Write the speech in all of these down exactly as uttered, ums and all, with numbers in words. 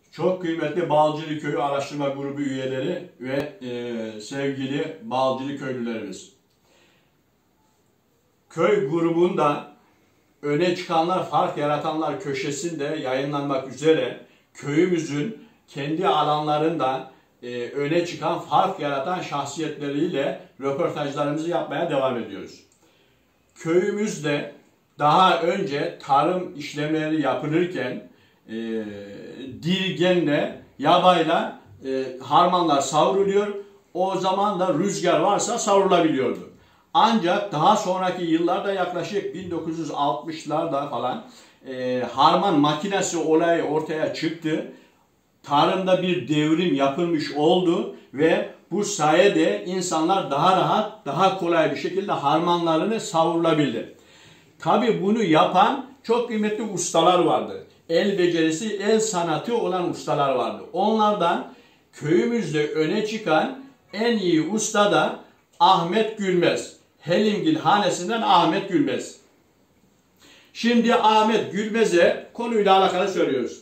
Çok kıymetli Balcılı Köyü Araştırma Grubu üyeleri ve e, sevgili Balcılı köylülerimiz. Köy grubunda öne çıkanlar, fark yaratanlar köşesinde yayınlanmak üzere köyümüzün kendi alanlarında e, öne çıkan, fark yaratan şahsiyetleriyle röportajlarımızı yapmaya devam ediyoruz. Köyümüzde daha önce tarım işlemleri yapılırken e, dirgenle, yabayla e, harmanlar savruluyor. O zaman da rüzgar varsa savrulabiliyordu. Ancak daha sonraki yıllarda, yaklaşık bin dokuz yüz altmışlarda falan e, harman makinesi olayı ortaya çıktı. Tarımda bir devrim yapılmış oldu ve bu sayede insanlar daha rahat, daha kolay bir şekilde harmanlarını savrulabildi. Tabi bunu yapan çok kıymetli ustalar vardı. El becerisi, el sanatı olan ustalar vardı. Onlardan köyümüzde öne çıkan en iyi usta da Ahmet Gülmez. Helimgil hanesinden Ahmet Gülmez. Şimdi Ahmet Gülmez'e konuyla alakalı söylüyoruz.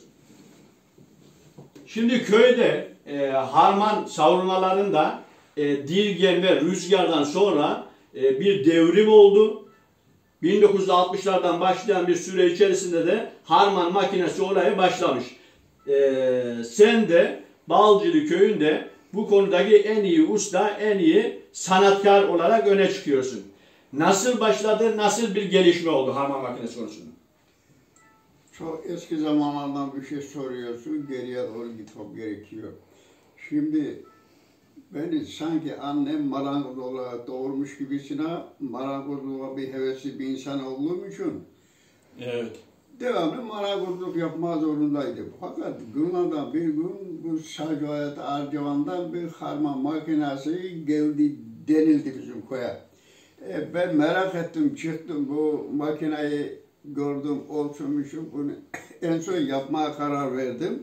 Şimdi köyde e, harman savrulmalarında e, dirgen ve rüzgardan sonra e, bir devrim oldu. bin dokuz yüz altmışlardan başlayan bir süre içerisinde de harman makinesi olayı başlamış. Ee, sen de Balcılı köyünde bu konudaki en iyi usta, en iyi sanatkar olarak öne çıkıyorsun. Nasıl başladı, nasıl bir gelişme oldu harman makinesi konusunda? Çok eski zamanlardan bir şey soruyorsun, geriye doğru gitmem gerekiyor. Şimdi beni sanki annem marangoz olarak doğurmuş gibisine, marangozluğa bir hevesli bir insan olduğum için evet, devamlı marangozluk yapma zorundaydım. Fakat günlerden bir gün bu Sacayet Arcavan'dan bir harman makinesi geldi denildi bizim köye. E, ben merak ettim, çıktım, bu makineyi gördüm, olsunmuşum, bunu en son yapmaya karar verdim.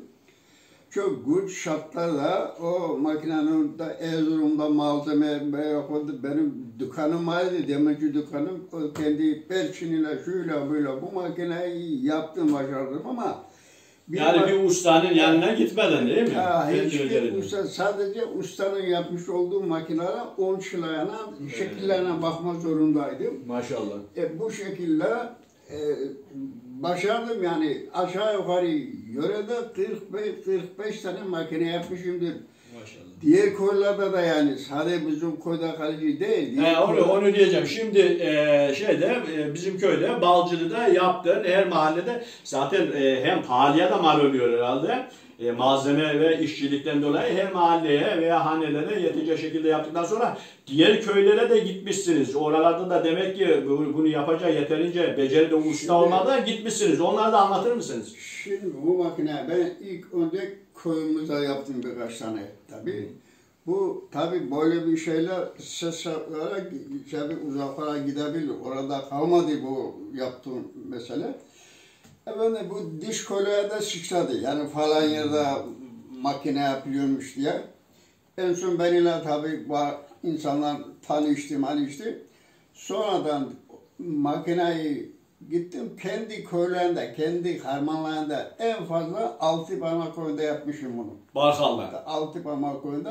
Çok güç şartlarla o makinenin de Erzurum'da malzeme yapıldı. Benim dükkanım vardı, demirci dükkanım. O kendi perçiniyle, şuyla böyle bu makineyi yaptım, başardım ama... Bir yani bir ustanın yanına gitmeden değil mi? Ha, hiçbir usta, sadece ustanın yapmış olduğu makinelere on şılayana, evet, şekillerine bakmak zorundaydım. Maşallah. E, bu şekilde e, başardım yani, aşağı yukarı yörede kırk beş kırk beş tane makine yapmışımdır. Maşallah. Diğer koylarda da yani, sadece bizim koyda kalıcı değil. He, onu, onu diyeceğim. Şimdi e, şeyde e, bizim köyde Balcılı'da yaptığın her mahallede zaten e, hem pahalıya da mal oluyor herhalde. E, malzeme ve işçilikten dolayı her mahalleye veya hanelere yetecek şekilde yaptıktan sonra diğer köylere de gitmişsiniz. Oralarda da demek ki bunu yapacak yeterince beceride usta olmadan gitmişsiniz. Onları da anlatır mısınız? Şimdi bu makine ben ilk önce köyümüzde yaptım birkaç tane tabii. Bu tabii böyle bir şeyler ses olarak tabii uzaklara gidebilir. Orada kalmadı bu yaptığım mesele. Efendim bu diş kolye de sıçradı. Yani falan yerde makine yapıyormuş diye. En son benimle tabii insanlar tanıştı, tanıştı. Sonradan makineyi gittim kendi köylerinde, kendi harmanlarında en fazla altı parmak köyünde yapmışım bunu. Barkal'da. Altı parmak köyünde.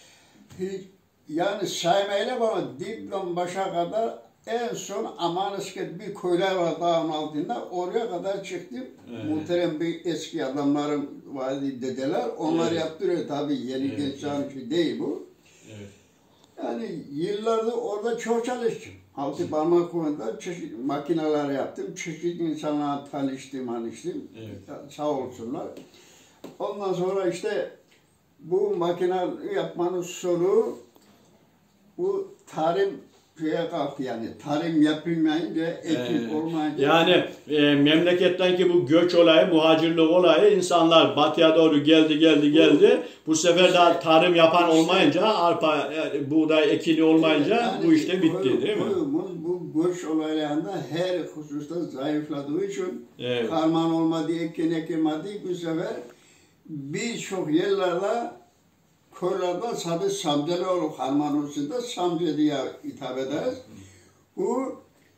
Yani saymayla bana dipten başa kadar en son Amanısket bir köyler var dağın altında, oraya kadar çıktım. Evet. Muhterem bir eski adamlarım vardı, dedeler, onlar evet, yaptırıyor tabii, yeni evet, gençlerin evet, şey değil bu. Evet. Yani yıllardır orada çok çalıştım. Altı parmak köyünde çeşitli makineler yaptım, çeşitli insanlarla tanıştım, tanıştım. Evet. Sağ olsunlar. Ondan sonra işte bu makine yapmanın sonu, bu tarım şeye kalktı yani, tarım yapılmayınca, ekim ee, olmayınca... Yani e, memleketten ki bu göç olayı, muhacirlik olayı, insanlar batıya doğru geldi, geldi, geldi. Bu, bu sefer işte, daha tarım yapan işte, olmayınca, arpa, yani, buğday ekili olmayınca yani, bu işte bitti koy, değil mi? Koyumuz bu göç olaylarında her hususta zayıfladığı için, evet, harman olmadı, ekin ekilmedi, bu sefer birçok yerlerde köylerde sadece Samceli olur, harman olsun da Samceli'ye hitap ederiz. Bu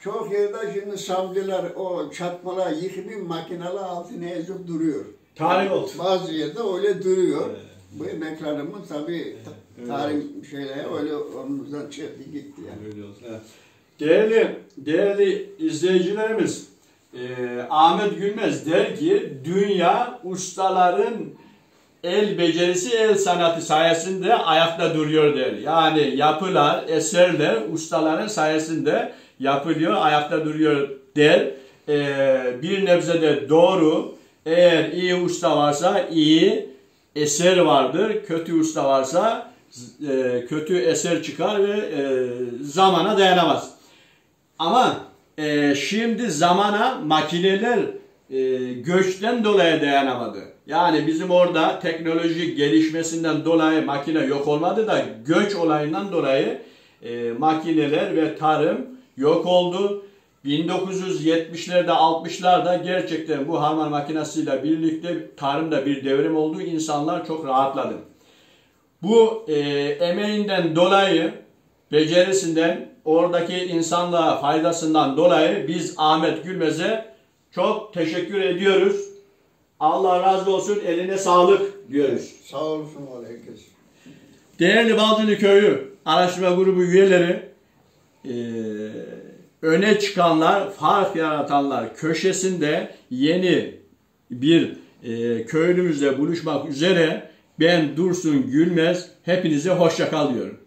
Çok yerde şimdi savcılar o çatmalar yıkımın makineler altına ezip duruyor. Tarih oldu. Bazı yerde öyle duruyor. Evet. Bu emeklerimiz tabii Evet, tarih şeyleri öyle omuzdan çekti gitti yani. Öyle olsun. Evet. Değerli, değerli izleyicilerimiz, e, Ahmet Gülmez der ki dünya ustaların el becerisi, el sanatı sayesinde ayakta duruyor der. Yani yapılar, eserler ustaların sayesinde yapılıyor, ayakta duruyor der. E, bir nebze de doğru. Eğer iyi usta varsa iyi eser vardır. Kötü usta varsa e, kötü eser çıkar ve e, zamana dayanamaz. Ama e, şimdi zamana makineler e, göçten dolayı dayanamadı. Yani bizim orada teknoloji gelişmesinden dolayı makine yok olmadı da göç olayından dolayı e, makineler ve tarım yok oldu. bin dokuz yüz yetmişlerde altmışlarda gerçekten bu harman makinesiyle birlikte tarımda bir devrim oldu. İnsanlar çok rahatladı. Bu e, emeğinden dolayı, becerisinden, oradaki insanlığa faydasından dolayı biz Ahmet Gülmez'e çok teşekkür ediyoruz. Allah razı olsun, eline sağlık diyoruz. Sağ olsun herkes. Değerli Balcılı Köyü Araştırma Grubu üyeleri, e, öne çıkanlar, fark yaratanlar köşesinde yeni bir e, köylümüzle buluşmak üzere ben Dursun Gülmez, hepinize hoşça kal diyorum.